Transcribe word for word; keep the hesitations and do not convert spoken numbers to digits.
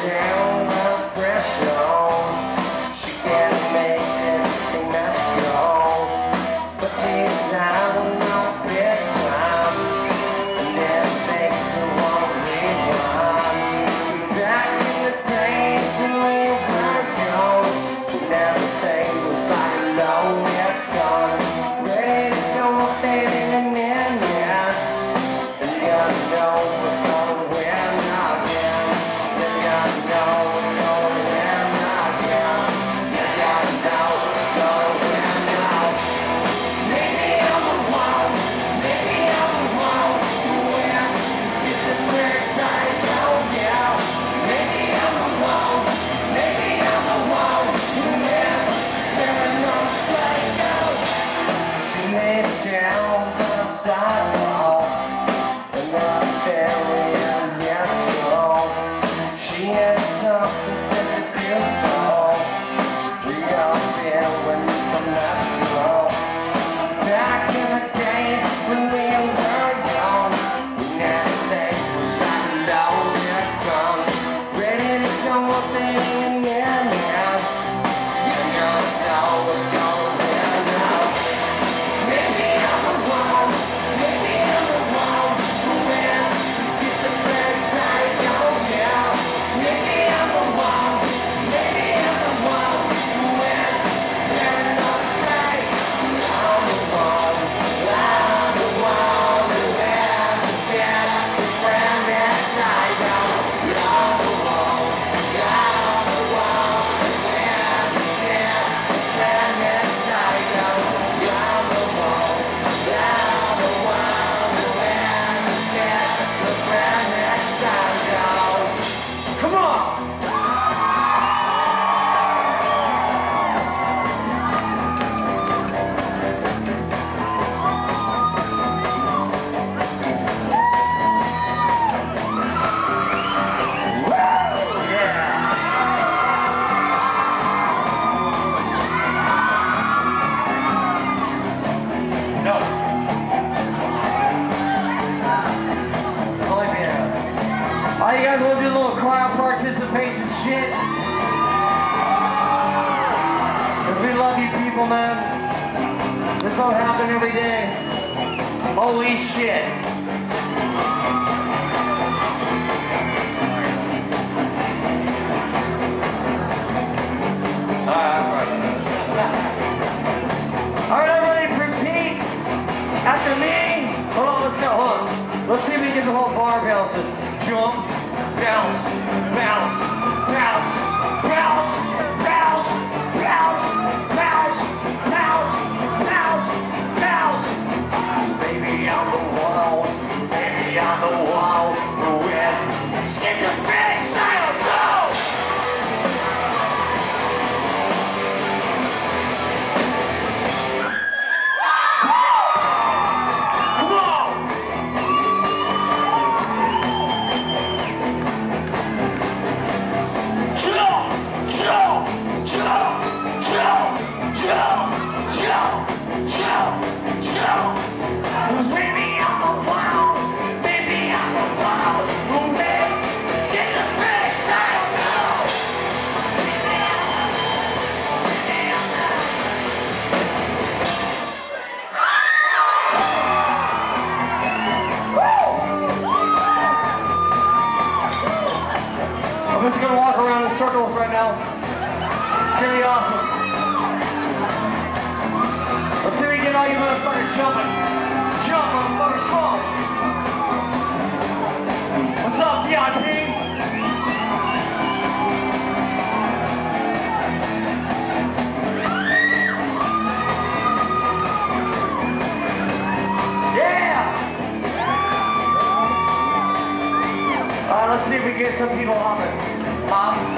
down the threshold. She can't make anything magical, but deep down, no bedtime, and it makes the one rewind. Back in the days when we were young, when everything was like a loaded gun, ready to go up there in the end, yeah. And you know we're gonna win again. And you know we're gonna win again. And you know we're gonna win now. Maybe I'm the one, maybe I'm the one who wins. It's just a weird side, oh yeah. Maybe I'm the one, maybe I'm the one who wins. There no play goes. She lays down by the sidewalk. She has something such a beautiful. We all feel when we come natural. Back in the days when we were young, when everything was like a loaded gun, ready to go up there in the end, yeah. You know we're gonna win now. Maybe I'm the one, maybe I'm the one who wins. It's the bad side, oh yeah. Maybe I'm the one, maybe I'm the one who wins. There's no way. I'm the one, I'm the one who wins. Instead of the brand that side, I'm the one, I'm the one who wins. Instead of the brand that side, I'm the one, I'm the one who wins. Instead of the brand that side, come on! No. Oh yeah. All you guys want to do a little crowd participation shit? Because we love you people, man. This don't happen every day. Holy shit. Alright, everybody, repeat after me. Hold on, let's go, hold on. Let's see if we can get the whole bar bouncing. Jump, bounce, bounce, bounce, bounce, bounce, bounce, bounce, bounce, bounce, bounce. Baby, I'm the one, baby, I'm the one who is schizophrenic style, go! I'm just gonna walk around in circles right now. It's gonna be awesome. Let's see if we can get all you motherfuckers jumping. Jump, motherfuckers, come on. What's up, V I P? Yeah! Alright, let's see if we can get some people hopping. Hop.